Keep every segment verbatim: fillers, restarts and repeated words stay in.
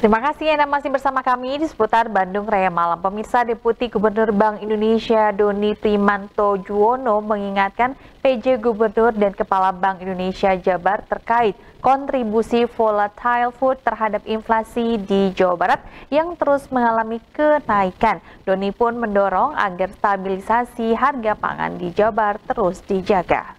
Terima kasih Anda masih bersama kami di seputar Bandung Raya Malam. Pemirsa, Deputi Gubernur Bank Indonesia Doni Primanto Juwono mengingatkan P J Gubernur dan Kepala Bank Indonesia Jabar terkait kontribusi volatile food terhadap inflasi di Jawa Barat yang terus mengalami kenaikan. Doni pun mendorong agar stabilisasi harga pangan di Jabar terus dijaga.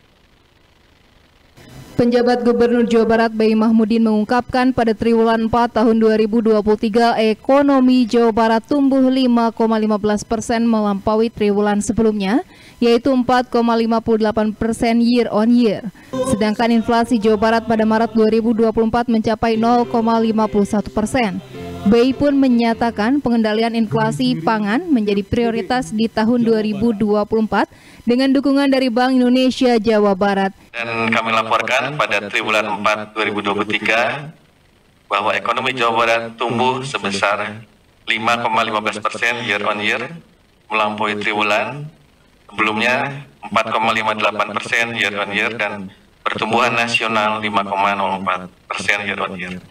Penjabat Gubernur Jawa Barat Bayi Mahmudin mengungkapkan pada triwulan empat tahun dua ribu dua puluh tiga ekonomi Jawa Barat tumbuh lima koma lima belas persen melampaui triwulan sebelumnya, yaitu empat koma lima puluh delapan persen year on year. Sedangkan inflasi Jawa Barat pada Maret dua ribu dua puluh empat mencapai nol koma lima puluh satu persen. Bayi pun menyatakan pengendalian inflasi pangan menjadi prioritas di tahun dua ribu dua puluh empat dengan dukungan dari Bank Indonesia Jawa Barat. Dan kami laporkan pada triwulan empat dua ribu dua puluh tiga bahwa ekonomi Jawa Barat tumbuh sebesar lima koma lima belas persen year on year melampaui triwulan sebelumnya empat koma lima delapan persen year on year dan pertumbuhan nasional lima koma nol empat persen year on year.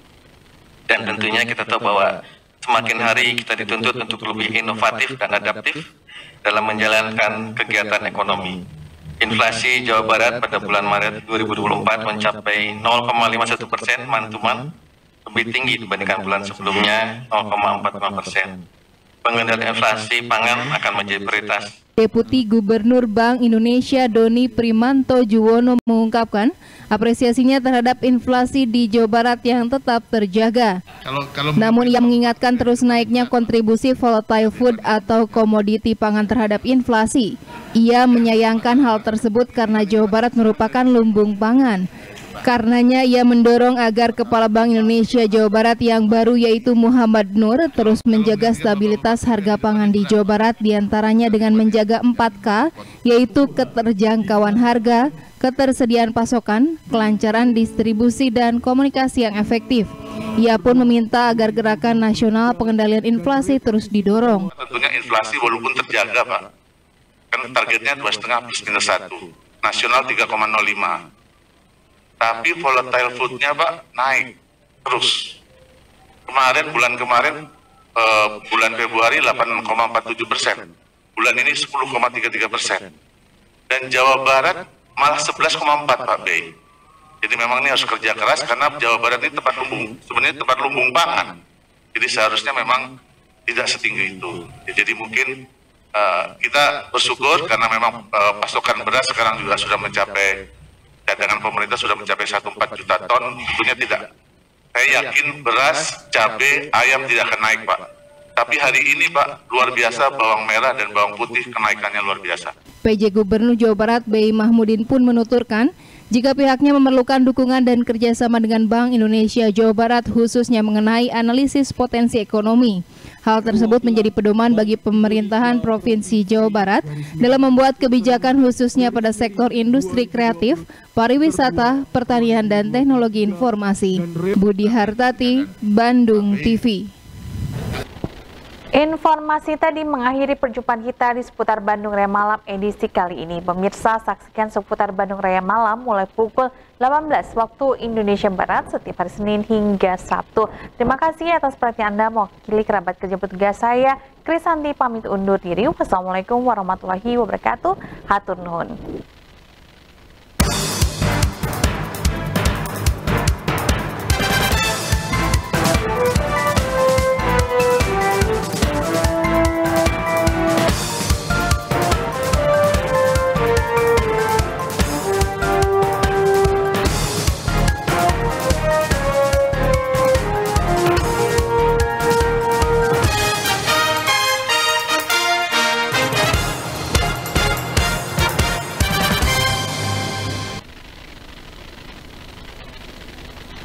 Dan tentunya kita tahu bahwa semakin hari kita dituntut untuk lebih inovatif dan adaptif dalam menjalankan kegiatan ekonomi. Inflasi Jawa Barat pada bulan Maret dua ribu dua puluh empat mencapai nol koma lima satu persen month-to-month, lebih tinggi dibandingkan bulan sebelumnya nol koma empat lima persen. Pengendalian inflasi pangan akan menjadi prioritas. Deputi Gubernur Bank Indonesia Doni Primanto Juwono mengungkapkan apresiasinya terhadap inflasi di Jawa Barat yang tetap terjaga. Kalau, kalau... Namun ia mengingatkan terus naiknya kontribusi volatile food atau komoditi pangan terhadap inflasi. Ia menyayangkan hal tersebut karena Jawa Barat merupakan lumbung pangan. Karenanya ia mendorong agar Kepala Bank Indonesia Jawa Barat yang baru yaitu Muhammad Nur terus menjaga stabilitas harga pangan di Jawa Barat diantaranya dengan menjaga empat K yaitu keterjangkauan harga, ketersediaan pasokan, kelancaran distribusi dan komunikasi yang efektif. Ia pun meminta agar gerakan nasional pengendalian inflasi terus didorong. Tentunya inflasi walaupun terjaga Pak, kan targetnya dua koma lima plus minus satu, nasional tiga koma nol lima. Tapi volatile food-nya Pak naik terus. Kemarin bulan kemarin uh, bulan Februari delapan koma empat tujuh persen, bulan ini sepuluh koma tiga tiga persen, dan Jawa Barat malah sebelas koma empat Pak B. Jadi memang ini harus kerja keras karena Jawa Barat ini tempat lumbung, sebenarnya tempat lumbung pangan. Jadi seharusnya memang tidak setinggi itu. Jadi mungkin uh, kita bersyukur karena memang uh, pasokan beras sekarang juga sudah mencapai, cadangan pemerintah sudah mencapai satu koma empat juta ton, tentunya tidak. Saya yakin beras, cabai, ayam tidak akan naik Pak. Tapi hari ini Pak, luar biasa bawang merah dan bawang putih kenaikannya luar biasa. P J Gubernur Jawa Barat Bayi Mahmudin pun menuturkan, jika pihaknya memerlukan dukungan dan kerjasama dengan Bank Indonesia Jawa Barat khususnya mengenai analisis potensi ekonomi. Hal tersebut menjadi pedoman bagi pemerintahan Provinsi Jawa Barat dalam membuat kebijakan khususnya pada sektor industri kreatif, pariwisata, pertanian, dan teknologi informasi. Budi Hartati, Bandung T V. Informasi tadi mengakhiri perjumpaan kita di seputar Bandung Raya Malam edisi kali ini. Pemirsa, saksikan seputar Bandung Raya Malam mulai pukul delapan belas waktu Indonesia Barat setiap hari Senin hingga Sabtu. Terima kasih atas perhatian Anda. Mewakili kerabat kerja petugas saya, Krisanti pamit undur diri. Wassalamualaikum warahmatullahi wabarakatuh. Hatur nuhun.